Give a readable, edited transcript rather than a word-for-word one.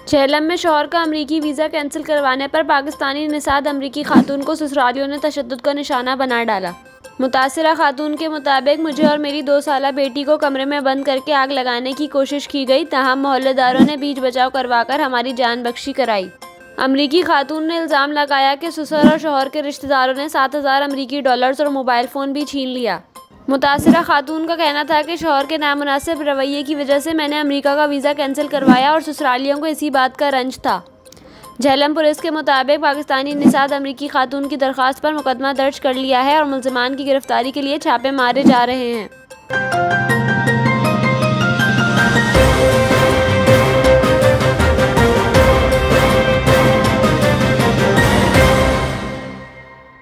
झेलम में शौहर का अमरीकी वीज़ा कैंसिल करवाने पर पाकिस्तानी निषाद अमरीकी खातून को ससुरालियों ने तशद्दुद का निशाना बना डाला। मुतासिरा खातून के मुताबिक मुझे और मेरी 2 साला बेटी को कमरे में बंद करके आग लगाने की कोशिश की गई, तहम मोहल्लेदारों ने बीच बचाव करवाकर हमारी जान बख्शी कराई। अमरीकी खातून ने इल्ज़ाम लगाया कि ससुर और शौहर के रिश्तेदारों ने 7,000 अमरीकी डॉलर्स और मोबाइल फ़ोन भी छीन लिया। मुतासिरा खातून का कहना था कि शौहर के नामुनासिब रवैये की वजह से मैंने अमेरिका का वीज़ा कैंसिल करवाया और ससुरालियों को इसी बात का रंज था। झेलम पुलिस के मुताबिक पाकिस्तानी निषाद अमरीकी खातून की दरख्वास्त पर मुकदमा दर्ज कर लिया है और मुल्ज़िमान की गिरफ्तारी के लिए छापे मारे जा रहे हैं।